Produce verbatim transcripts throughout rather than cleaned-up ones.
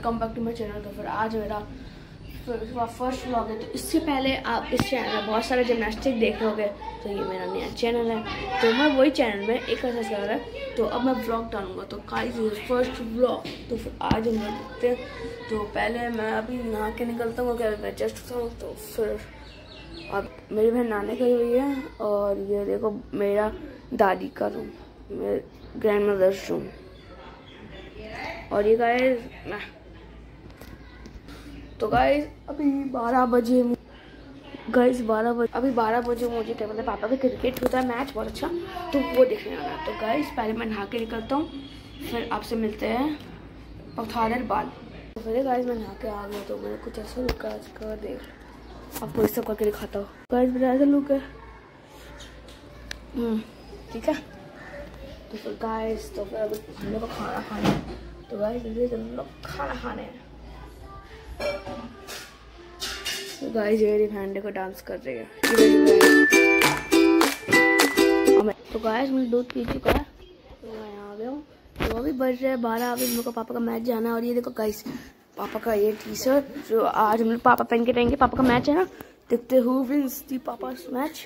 Welcome back to my channel. तो फिर आज मेरा फर्स्ट व्लॉग है। तो इससे पहले आप इस चैनल में बहुत सारे जिमनास्टिक देख लोगे, तो ये मेरा नया चैनल है। तो मैं वही चैनल में एक ऐसा चैनल है, तो अब मैं व्लॉग डालूंगा। तो गाइस फर्स्ट व्लॉग, तो फिर आज हम लोग देखते हैं। तो पहले मैं अभी नहा के निकलता हूँ, क्या मैं जस्ट हूँ। तो फिर अब मेरी बहन नहाने गई हुई है, और ये देखो मेरा दादी का रूम, मेरे ग्रैंड मदर्स रूम। और ये गाइस, तो गाइस अभी बारह बजे गाइस बारह बजे अभी बारह बजे मुझे क्या बोलते पापा का क्रिकेट होता है मैच बहुत अच्छा, तो वो देखने आना है। तो गाइस पहले मैं नहा के निकलता हूँ, फिर आपसे मिलते हैं पथारल बाल। तो फिर गाइस मैं नहा के आ गया, तो मैंने कुछ ऐसा लुक कर देख आपको इस सब करके दिखाता हूँ। गाइस मेरा ऐसा लुक है, ठीक है। तो फिर गाइस तो फिर अभी हम लोग को खाना खाना है। तो गाइस हम लोग खाना खाने हैं। तो गाइस मेरी बहन को डांस कर रही है। तो गाइस मैंने दूध पी चुका है, तो मैं यहाँ आ गया हूँ। तो अभी बज रहे हैं बारह। अभी हम लोग को पापा का मैच जाना है। और ये देखो गाइस पापा का ये टी शर्ट जो आज हम लोग पापा पहन के रहेंगे। पापा का मैच है ना, देखते हु विंस दी पापा मैच।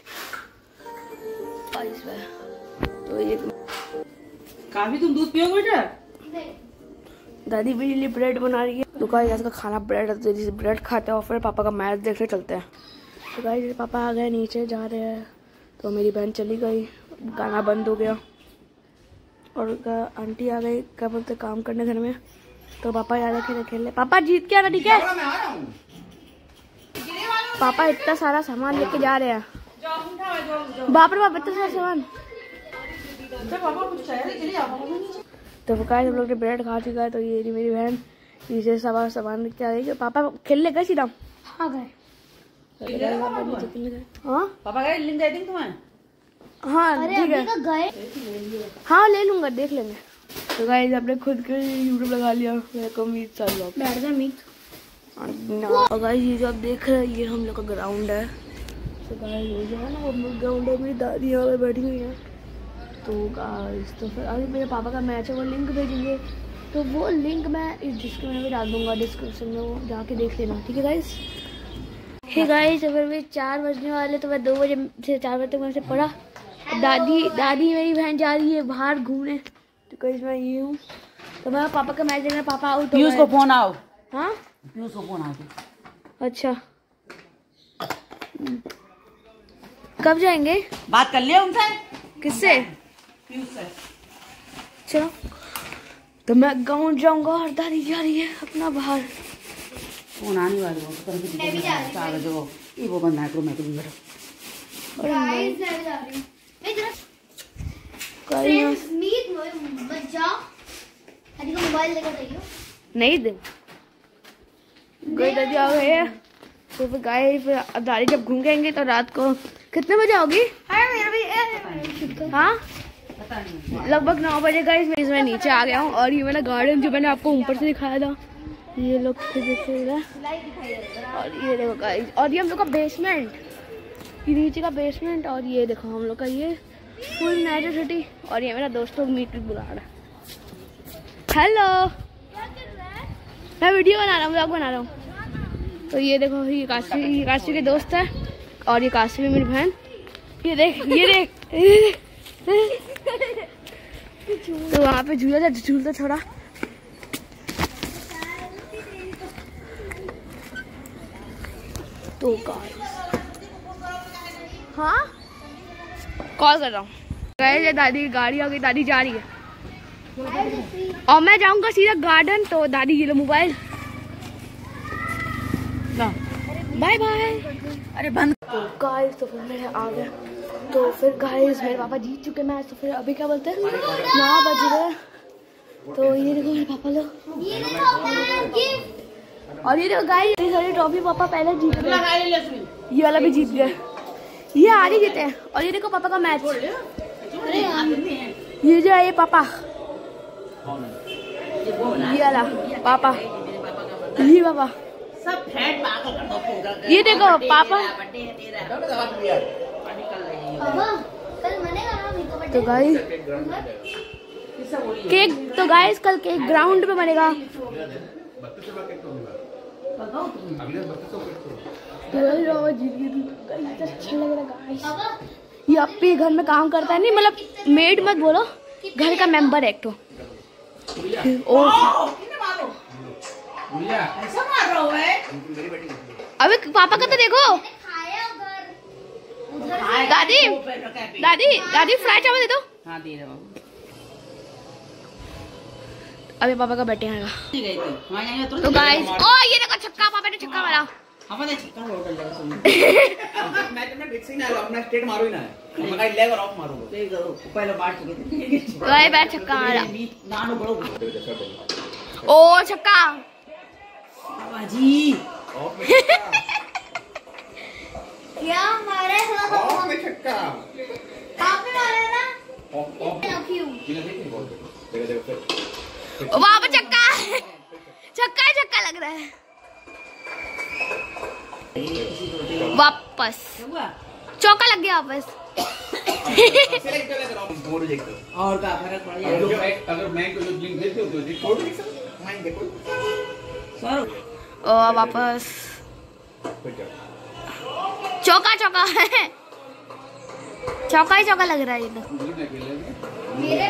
तो ये काफी तुम दूध पियोगे बेटा? दादी मेरे लिए ब्रेड बना रही है। तो गाइस आज का खाना ब्रेड है, तो जैसे ब्रेड खाते हैं और फिर पापा का मैच देखने चलते हैं। तो गाइस पापा आ गए, नीचे जा रहे हैं। तो मेरी बहन चली गई, गाना बंद हो गया। और आंटी आ गई, क्या बोलते काम करने घर में। तो पापा जा रहे खेले खेलने। पापा जीत के आना, ठीक है? पापा इतना सारा सामान लेके जा रहे हैं। बाप रे बाप, इतना सारा सामान। तो गाइस हम लोग ने ब्रेड खा चुका है। तो ये मेरी बहन नीचे सामान सामान लेके आ रही है। पापा खेलने गए सीधा? हाँ गए। हाँ पापा गए लिंक दे देंगे तुम्हें? हाँ ठीक है, गए। हाँ ले लूंगा, देख लेंगे। तो गाइस आपने खुद के यूट्यूब लगा लिया, मेरे को मीट साल लोग बैठ गए मीट। और गाइस ये जो आप देख रहे हैं, ये हम लोग का ग्राउंड है। तो गाइस ये जो है ना, वो ग्राउंड है। मेरी दादी यहाँ पे बैठी हुई है। तो गाइस तो फिर अभी मेरे पापा का मैच है, वो लिंक भेजेंगे। तो वो लिंक मैं इस डिस्क्रिप्शन में भी डाल दूंगा, डिस्क्रिप्शन में, वो जाके देख लेना, ठीक है गाइस। हे गाइस अगर मैं चार बजने वाले, तो मैं दो बजे से चार बजे तक मैंने से पढ़ा। दादी दादी मेरी बहन जा रही है बाहर घूमने। तो गाइस मैं ये हूँ। तो मैं पापा का मैच देखना, पापा आउट हो गए। को फोन आओ। हाँ को फोन आओ। अच्छा कब जाएंगे? बात कर लिया उनसे। किससे? चलो तो मैं गाँव जाऊंगा, और दादी जा रही है अपना बाहर। फोन आने वाले हो तो चार बजे वो ये वो बंद है तो मैं तो भी मोबाइल लेकर नहीं दे गई। दादी आ गए हैं। तो फिर गाय फिर अब दादी जब घूम गएंगे तो रात को कितने बजे आओगी? हाँ लगभग नौ बजे। गाइस मैं नीचे आ गया हूँ, और ये मेरा गार्डन जो मैंने आपको ऊपर से दिखाया था, ये लोग देख रहे हैं। और ये देखो गाइस, और ये हम लोग का बेसमेंट, ये नीचे का बेसमेंट। और ये देखो हम लोग का ये फुल नेचर सिटी। और ये मेरा दोस्त लोग मीट बुला रहा है। हेलो, मैं वीडियो बना रहा हूँ, व्लॉग बना रहा हूँ। तो ये देखो ये काशी ये काशी के दोस्त है, और ये काशी में मेरी बहन। ये देख ये देख तो वहाँ पे झूला था, झूलता छोड़ा। तो हाँ कॉल कर रहा हूँ। गए दादी की गाड़ी आ गई, दादी जा रही है। और मैं जाऊंगा सीधा गार्डन। तो दादी ये लो मोबाइल, बाय बाय। अरे बंद। तो गाइस तो फिर मैं आ गया। तो फिर गाइस मेरे पापा जीत चुके मैच। तो फिर अभी क्या बोलते हैं, नौ बज गए। तो ये देखो मेरे पापा लोग, और ये देखो गाइस ये सारी ट्रॉफी पापा पहले जीत गए। ये वाला भी जीत गए, ये आ रही जीते हैं। और ये देखो पापा का मैच। ये जो है ये पापा, ये वाला पापा, ये पापा, ये देखो पापा। तो गाइस केक, तो गाइस कल केक ग्राउंड पे बनेगा। अच्छा लग रहा है। ये अपने घर में काम करता है, नहीं मतलब मेड मत बोलो, घर का मेंबर है एक तो। अबे पापा का तो देखो। दादी दादी दादी फ्राई चावल दे दो। हाँ दे रहा हूँ। अबे पापा का बर्थडे आएगा तो, तो गाइस, ओ ये देखो छक्का, पापा ने छक्का मारा। हमारे छक्का होटल लगा मैं तुम्हें फिक्स ही ना लो, अपना स्टेट मारो ही ना है, मैं लेग और ऑफ मारूंगा ते करो पहले बाहर चुके थे गाइस बैठ छक्का मारा। नानो बड़ो ओ छक्का बाजी क्या मारे हो? ऑफ में छक्का आपने मारा ना? ऑफ ऑफ क्यों? देखो देखो वहाँ पे छक्का छक्का ही छक्का लग रहा है। वापस चौका लग गया वापस। और का फर्क पड़ जाएगा अगर मैं को लिंक देते हो तो रिकॉर्ड लिख सकते मैं देखो सर। ओ वापस चौका चौका चौका ही चौका लग रहा है ये तो। मेरे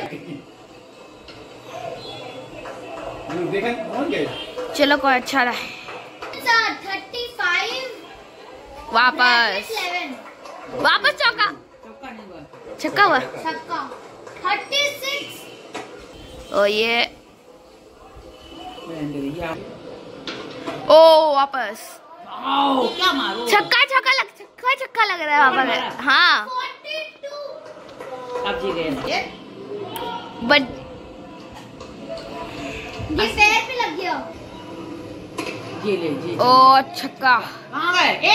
देखा पहुंच गए। चलो कोई अच्छा रहा है। थर्टी फाइव वापस वापस चौका चौका नहीं हुआ छक्का हुआ। छक्का थर्टी सिक्स। ओ ये मैं ओ वापस आओ क्या मारो छक्का छक्का लग छक्का छक्का लग रहा है पापा का। हाँ फोर्टी टू। अब जी गए बट ये पैर पे लग गया। जी ले जी ओ छक्का। कहाँ गए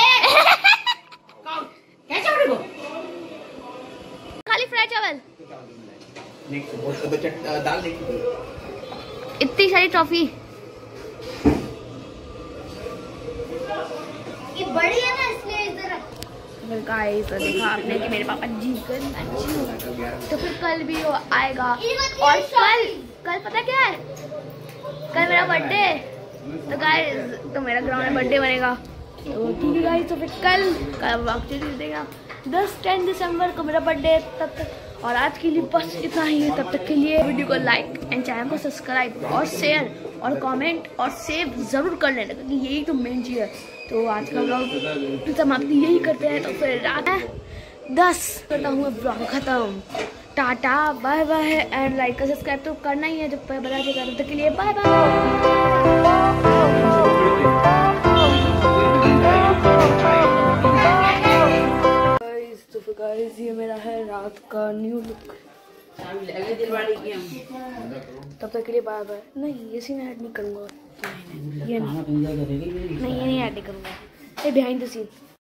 कैसे उड़े वो खाली फ्राई चावल। नेक्स्ट बहुत तो चट दाल देखी इतनी सारी ट्रॉफी। ये बड़ी है ना इसलिए इधर। गाइस तो देखा आपने कि मेरे पापा जीत गए, तो फिर कल भी वो आएगा। और कल कल पता क्या है, कल मेरा बर्थडे, तो गाइस तो मेरा ग्राउंड में बर्थडे बनेगा। तो ठीक है गाइस, तो फिर कल कल वक्त देगा दस टेन दिसंबर को मेरा बर्थडे, तब तक। और आज के लिए बस इतना ही है। तब तक के लिए वीडियो को लाइक एंड चैनल को सब्सक्राइब और शेयर और कमेंट और सेव जरूर कर लेना, क्योंकि यही तो मेन चीज़ है। तो आज का ब्लॉग समाप्ति यही करते हैं। तो फिर रात है दस करता हूँ ब्लॉग खत्म। Tata bye bye and like का सब्सक्राइब तो करना ही है जब बता देगा। तब तक के लिए बाय बाय। तो फिर गाइस ये मेरा है रात का न्यू लुक। तब तक के लिए बाय बाय। नहीं ये सीन ऐड नहीं करूँगा, ये नहीं नहीं ये नहीं ऐड नहीं करूँगा, ये बिहाइंड द सीन।